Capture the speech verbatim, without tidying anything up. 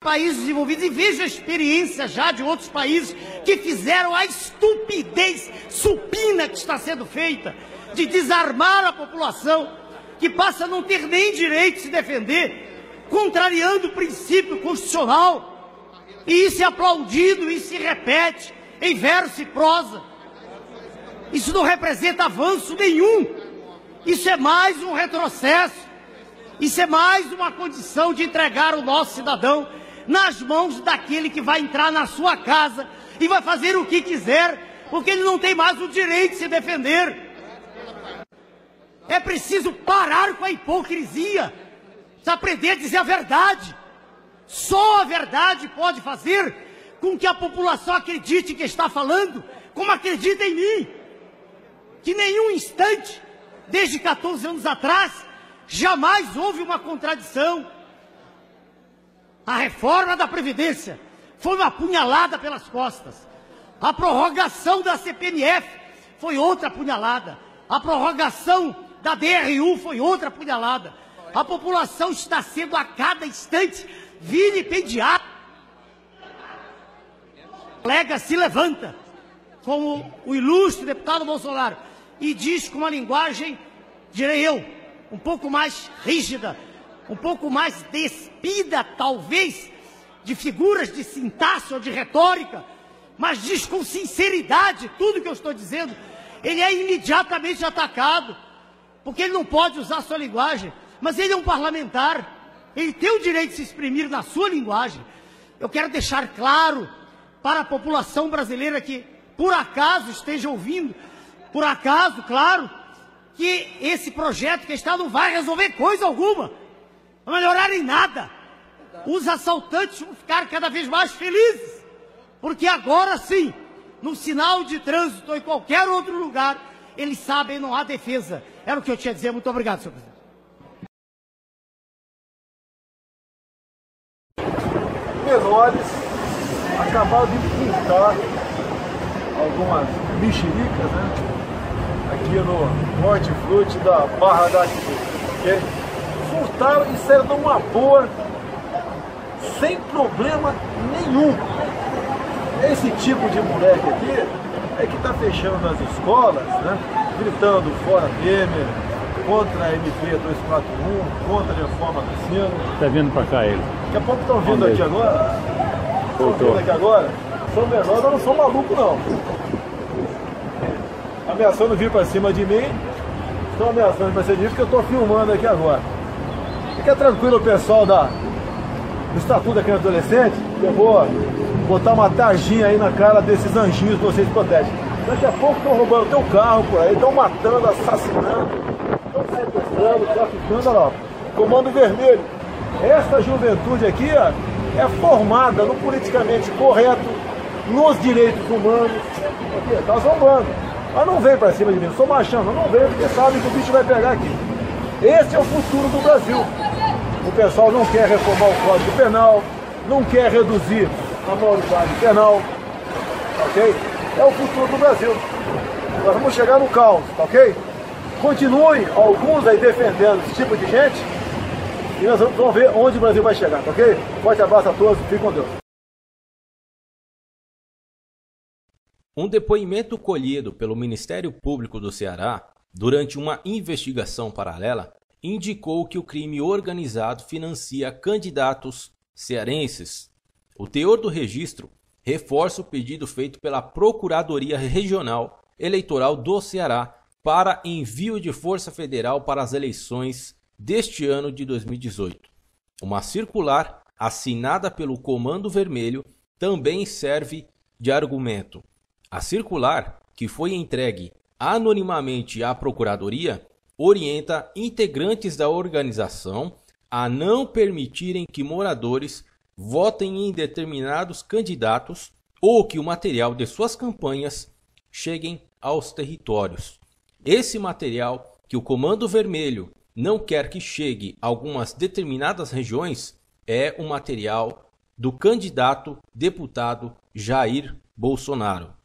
países desenvolvidos, e veja a experiência já de outros países que fizeram a estupidez supina que está sendo feita de desarmar a população, que passa a não ter nem direito de se defender, contrariando o princípio constitucional. E isso é aplaudido, isso se repete em verso e prosa. Isso não representa avanço nenhum. Isso é mais um retrocesso. Isso é mais uma condição de entregar o nosso cidadão nas mãos daquele que vai entrar na sua casa e vai fazer o que quiser, porque ele não tem mais o direito de se defender. É preciso parar com a hipocrisia, precisa aprender a dizer a verdade. Só a verdade pode fazer com que a população acredite que está falando, como acredita em mim. Que nenhum instante, desde quatorze anos atrás, jamais houve uma contradição. A reforma da Previdência foi uma punhalada pelas costas. A prorrogação da C P M F foi outra punhalada. A prorrogação da D R U foi outra punhalada. A população está sendo a cada instante vilipendiada. O colega se levanta, como o ilustre deputado Bolsonaro, e diz com uma linguagem, direi eu, um pouco mais rígida, um pouco mais despida, talvez, de figuras de sintaxe ou de retórica, mas diz com sinceridade tudo que eu estou dizendo. Ele é imediatamente atacado, porque ele não pode usar a sua linguagem, mas ele é um parlamentar, ele tem o direito de se exprimir na sua linguagem. Eu quero deixar claro para a população brasileira que, por acaso, esteja ouvindo, por acaso, claro, que esse projeto que está não vai resolver coisa alguma, não vai melhorar em nada. Os assaltantes vão ficar cada vez mais felizes, porque agora sim, no sinal de trânsito ou em qualquer outro lugar, eles sabem, não há defesa. Era o que eu tinha a dizer. Muito obrigado, senhor presidente. Menores acabaram de furtar algumas mexericas, né? Aqui no hortifruti da Barra da Tijuca, ok? Furtaram e saíram numa boa, sem problema nenhum. Esse tipo de moleque aqui é que está fechando as escolas, né? Gritando fora Temer, contra a M P duzentos e quarenta e um, contra a reforma do ensino. Está vindo para cá ele. Daqui a pouco estão vindo aqui agora. Estão vindo aqui agora. São menores, eu não sou maluco não. Ameaçando vir para cima de mim. Estão ameaçando para cima de mim porque eu estou filmando aqui agora. Fica tranquilo, pessoal da, do Estatuto da Criança e Adolescente, que eu vou botar uma tarjinha aí na cara desses anjinhos que vocês protegem. Daqui a pouco estão roubando teu carro por aí, estão matando, assassinando, estão sequestrando, traficando, olha lá, Comando Vermelho. Essa juventude aqui, ó, é formada no politicamente correto, nos direitos humanos. Aqui, está zombando. Mas não vem para cima de mim, eu sou machão, mas não vem porque sabe que o bicho vai pegar aqui. Esse é o futuro do Brasil. O pessoal não quer reformar o Código Penal, não quer reduzir a maioridade penal, ok? É o futuro do Brasil. Nós vamos chegar no caos, ok? Continuem alguns aí defendendo esse tipo de gente e nós vamos ver onde o Brasil vai chegar, ok? Forte abraço a todos, fiquem com Deus. Um depoimento colhido pelo Ministério Público do Ceará durante uma investigação paralela indicou que o crime organizado financia candidatos cearenses. O teor do registro reforça o pedido feito pela Procuradoria Regional Eleitoral do Ceará para envio de Força Federal para as eleições deste ano de dois mil e dezoito. Uma circular assinada pelo Comando Vermelho também serve de argumento. A circular, que foi entregue anonimamente à Procuradoria, orienta integrantes da organização a não permitirem que moradores votem em determinados candidatos ou que o material de suas campanhas cheguem aos territórios. Esse material que o Comando Vermelho não quer que chegue a algumas determinadas regiões é o material do candidato deputado Jair Bolsonaro.